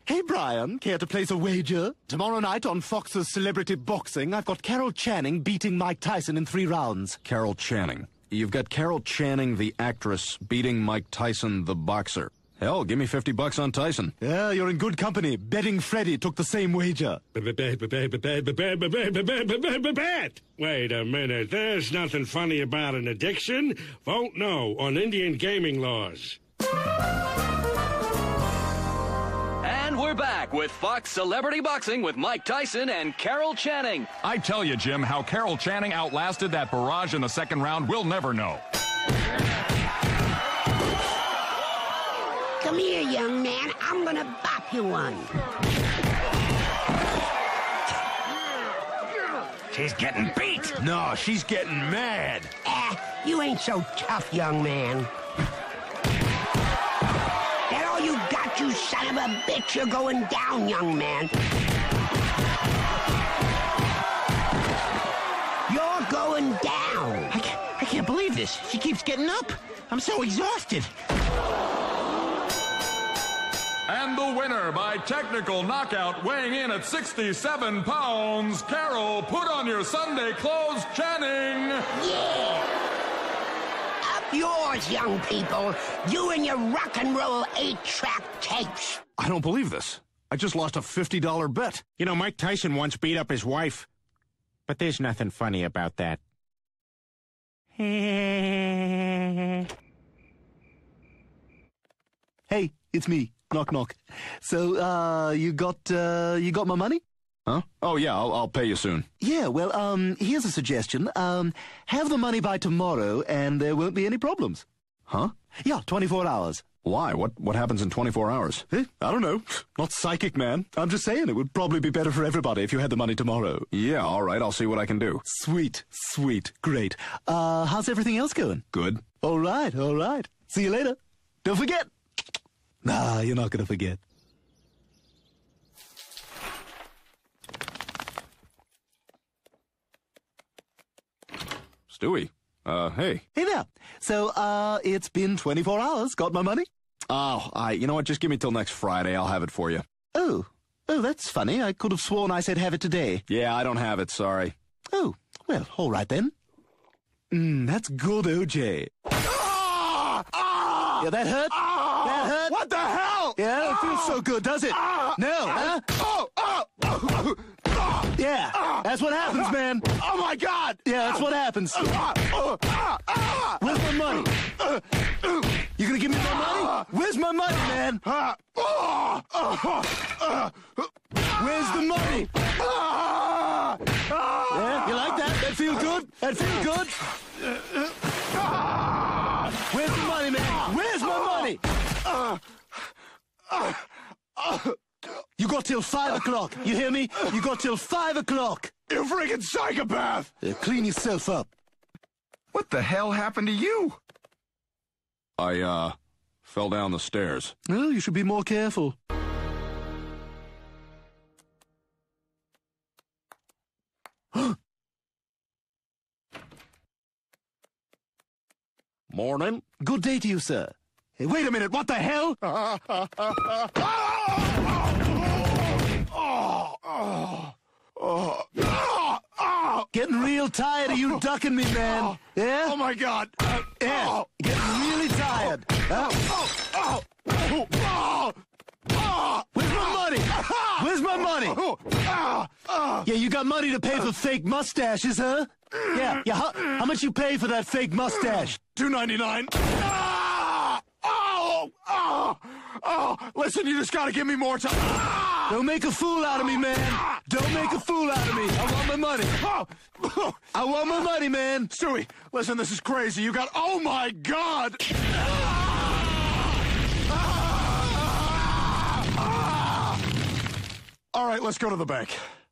Hey, Brian, care to place a wager? Tomorrow night on Fox's Celebrity Boxing, I've got Carol Channing beating Mike Tyson in 3 rounds. Carol Channing. You've got Carol Channing, the actress, beating Mike Tyson, the boxer. Hell, give me $50 on Tyson. Yeah, you're in good company. Betting Freddy took the same wager. Wait a minute. There's nothing funny about an addiction. Vote no on Indian gaming laws. And we're back with Fox Celebrity Boxing with Mike Tyson and Carol Channing. I tell you, Jim, how Carol Channing outlasted that barrage in the second round, we'll never know. Come here, young man. I'm gonna bop you one. She's getting beat. No, she's getting mad. You ain't so tough, young man. That all you got, you son of a bitch? You're going down, young man. You're going down. I can't believe this. She keeps getting up. I'm so exhausted. And the winner by technical knockout, weighing in at 67 pounds, Carol, put on your Sunday clothes, Channing. Yeah. Up yours, young people. You and your rock and roll 8-track tapes. I don't believe this. I just lost a $50 bet. You know, Mike Tyson once beat up his wife. But there's nothing funny about that. Hey, it's me. Knock, knock. So, you got my money? Huh? Oh, yeah, I'll pay you soon. Yeah, well, here's a suggestion. Have the money by tomorrow, and there won't be any problems. Huh? Yeah, 24 hours. Why? What happens in 24 hours? I don't know. Not psychic, man. I'm just saying it would probably be better for everybody if you had the money tomorrow. Yeah, all right, I'll see what I can do. Sweet, sweet, great. How's everything else going? Good. All right, all right. See you later. Don't forget. Nah, you're not gonna forget. Stewie, hey. Hey there. So, it's been 24 hours. Got my money? Oh, you know what, just give me till next Friday, I'll have it for you. Oh, that's funny. I could have sworn I said have it today. Yeah, I don't have it, sorry. Oh, well, all right then. That's good, OJ. Yeah, that hurt? That hurt? What the hell? Yeah, it don't feel so good, does it? No, huh? Yeah, that's what happens, man. Oh, my God. Yeah, that's what happens. Where's my money? You gonna give me my money? Where's my money, man? Where's the money? Yeah, you like that? That feel good? That feel good? Where's the money, man? Where's my money? You got till 5 o'clock. You hear me? You got till 5 o'clock. You freaking psychopath. Clean yourself up. What the hell happened to you? I, fell down the stairs. Well, you should be more careful. Morning. Good day to you, sir. Hey, wait a minute, what the hell? Getting real tired of you ducking me, man. Yeah? Oh, my God. Yeah, getting really tired. Where's my money? Where's my money? Yeah, you got money to pay for fake mustaches, huh? Yeah, how much you pay for that fake mustache? $2.99. Listen, you just gotta give me more time. Don't make a fool out of me, man. Don't make a fool out of me. I want my money. I want my money, man. Stewie, listen, this is crazy. You got... Oh, my God! All right, let's go to the bank.